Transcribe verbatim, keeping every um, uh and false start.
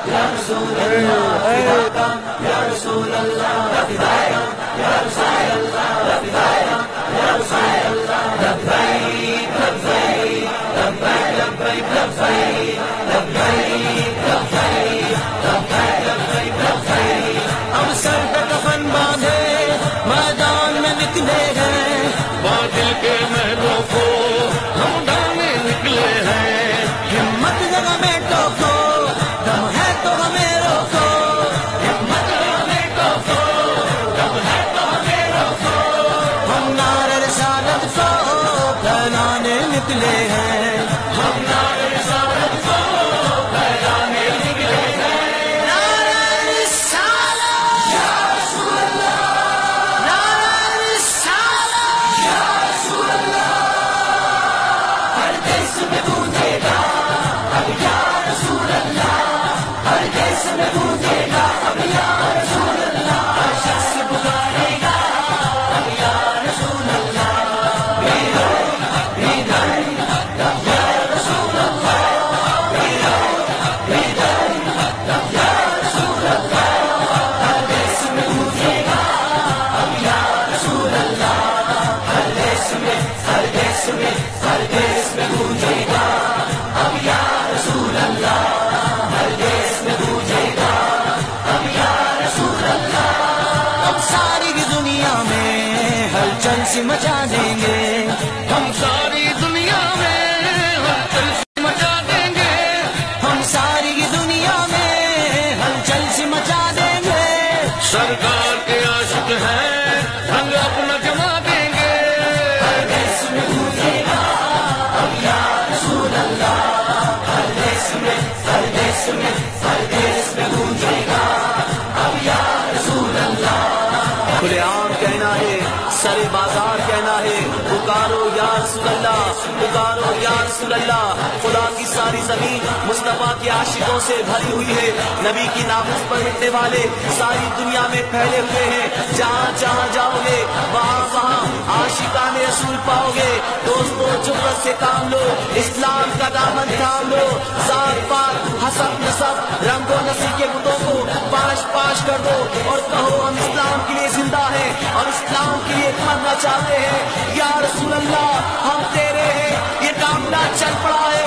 یا رسول اللہ یا رسول اللہ یا رسول اللہ یا رسول اللہ لبیک لبیک لبیک لبیک لبیک لبیک لبیک لبیک اب سر پہ کفن باندھے میدان میں نکلے ہیں، باطل کے محلوں کو ہم ڈالنے نکلے ہیں، ہمت جگہ میں ٹوکو دم ہے تو ہمیں روکو، ہمت جگہ میں ٹوکو دم ہے تو ہمیں روکو، ہم نعرہ رسالت کو پھیلانے نکلے ہیں، ہم نعرہ رسالت کو پھیلانے نکلے ہیں، نعرہ رسالت یا رسول اللہ، نعرہ رسالت یا رسول اللہ، ہر دیس میں گونجے گا اب یا رسول اللہ، ہر دیس میں گونجے گا اب یا رسول اللہ، ہر شخص پکارے گا اب یا رسول اللہ، بیدار بیدار یا رسول اللہ، بیدار بیدار یا رسول اللہ، ہر دیس میں گونجے گا اب یا رسول اللہ، ہر دیس میں ہر دیس میں ہر دیس میں گونجے گا اب یا رسول اللہ، ہر دیس میں گونجے گا اب یا رسول اللہ، اب ساری دنیا میں ہلچل سی مچا دیں گے، ہم ساری دنیا میں ہلچل سی مچا دیں گے، ہم ساری دنیا میں ہلچل سی مچا دیں گے، سرکار کے عاشق ہیں رنگ اپنا جما دیں گے، ہر دیس میں گونجے گا اب یا رسول اللہ، ہر دیس میں ہر دیس میں ہر دیس میں گونجے گا اب یا رسول اللہ، کھلے عام کہنا ہے سر بازار کہنا ہے، پکارو یا رسول اللہ، پکارو یا رسول اللہ، خدا کی ساری زمین مصطفیٰ کے عاشقوں سے بھری ہوئی ہے، نبی کی ناموس پر مٹنے والے ساری دنیا میں پھیلے ہوئے ہیں، جہاں جہاں جاؤ گے وہاں وہاں عاشقان رسول پاؤ گے، دوستو جرأت سے کام لو، اسلام کا دامن تھام لو، ذات پات حسب نسب رنگ و نسل کے بتوں کو پاش پاش کر دو اور کہو ہم اسلام کے لیے زندہ ہیں اور اسلام کے لیے مرنا چاہتے ہیں، یا رسول اللہ ہم تیرے ہیں، یہ کام نہ چل پڑا ہے